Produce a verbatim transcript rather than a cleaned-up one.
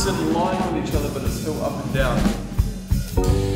It's in line with each other, but it's still up and down.